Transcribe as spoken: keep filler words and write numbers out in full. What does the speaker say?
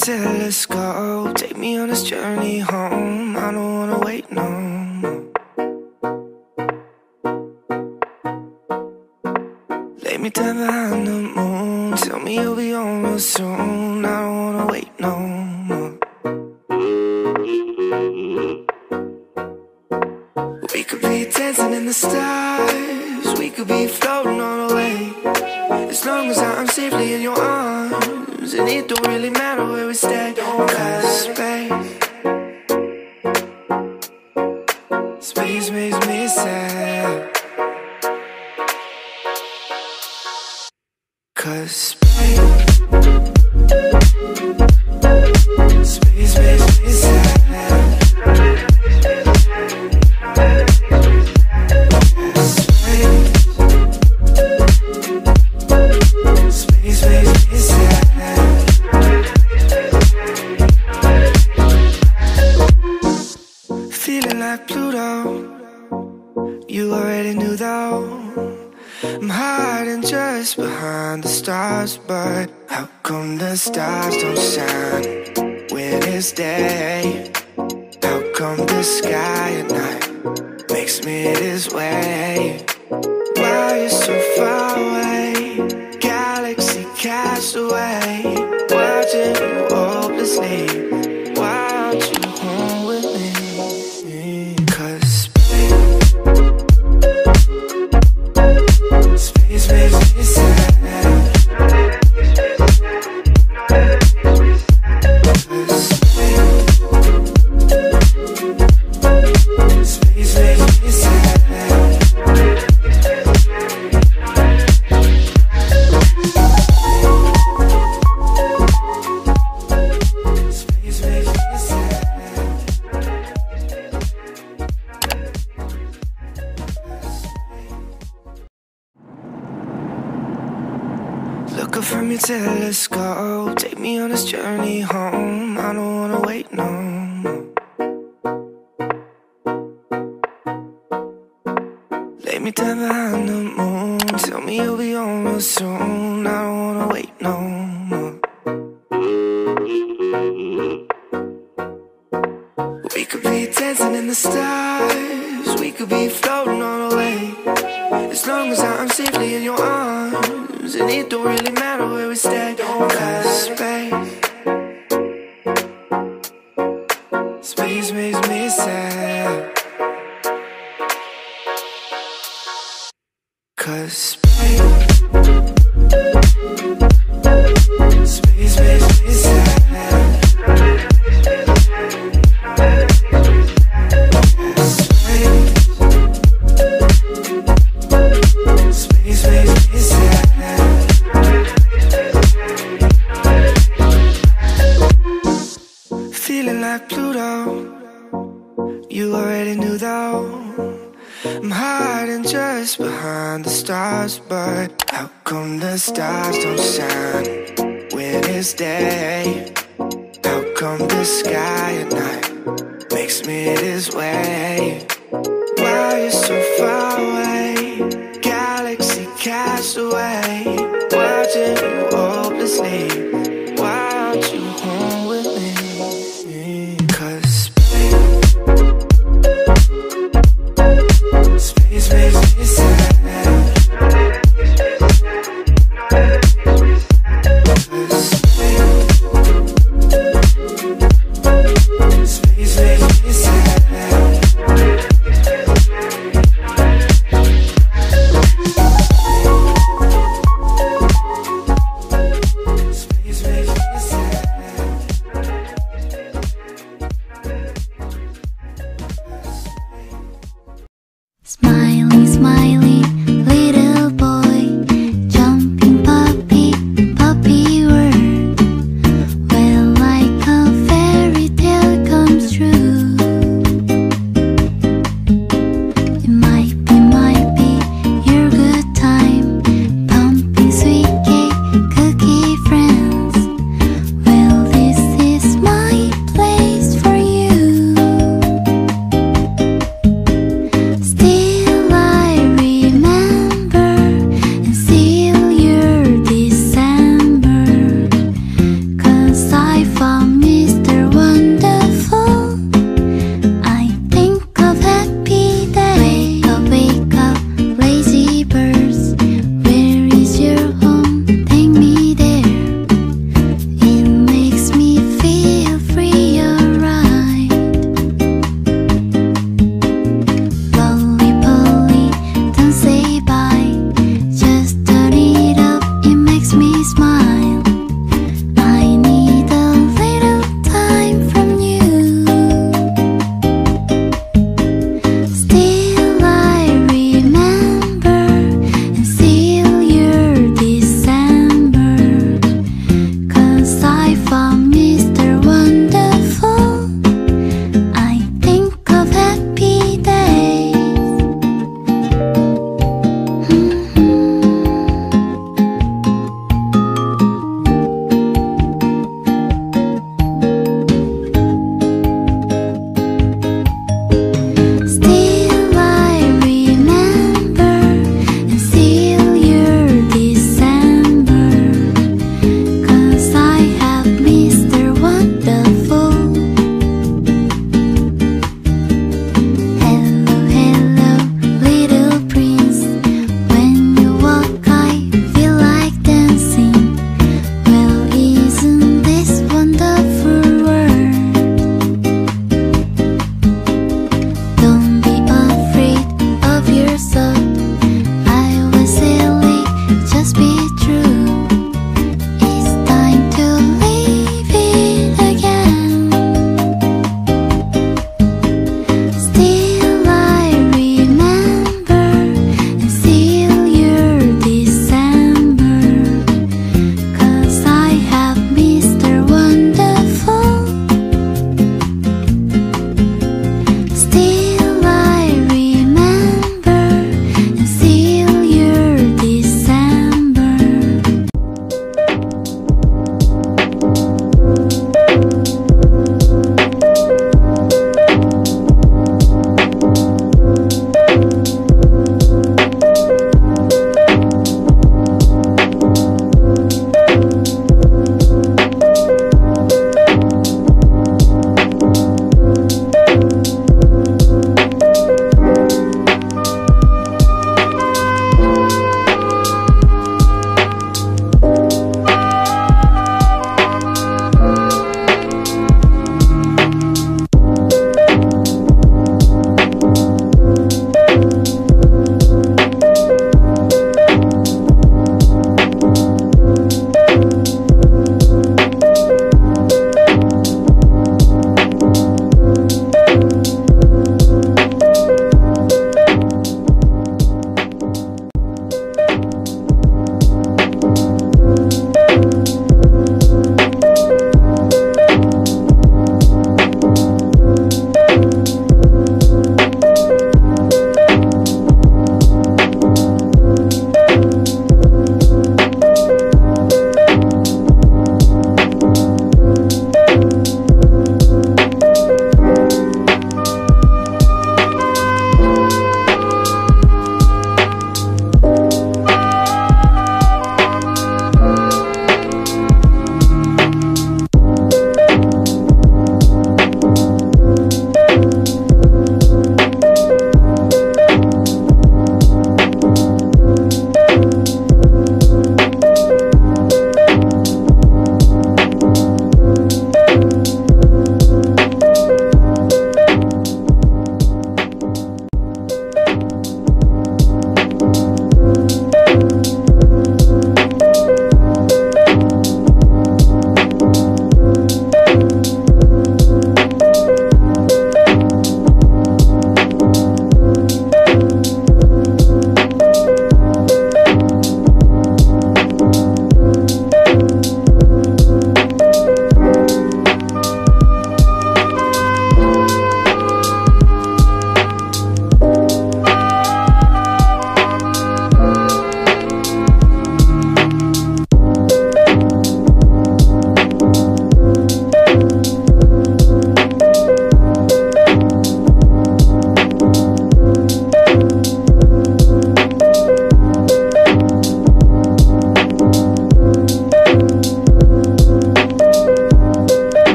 telescope, take me on this journey home. I don't wanna wait no more. Lay me down behind the moon, tell me you'll be on real soon. I don't wanna wait no more. We could be dancing in the stars, we could be floating on the way. As long as I'm safely in your arms, and it don't really matter where we stay. Cause space, space makes me sad. Cause space, space makes me sad. Like Pluto, you already knew though. I'm hiding just behind the stars, but how come the stars don't shine when it's day? How come the sky at night makes me this way? Why are you so far away? Galaxy cast away, watching you hopelessly. Why aren't you home with me? Space makes me sad. Space makes me sad. Space makes me sad. Look up from your telescope, take me on this journey home. I don't wanna wait no more. Lay me down behind the moon, tell me you'll be on real soon. I don't wanna wait no more. We could be dancing in the stars, we could be floating on the way. As long as I'm safely in your arms, and it don't really matter where we stay. Cause space, space makes me sad. Cause space, space makes me sad. Space makes me sad. Feeling like Pluto, you already knew though. I'm hiding just behind the stars, but how come the stars don't shine when it's day? How come the sky at night makes me this way? Why are you so far away? Galaxy cast away, watching you hopelessly. Why aren't you home with me? Cause space, space makes me sad. Cause space, space makes me sad. Smiley, smiley,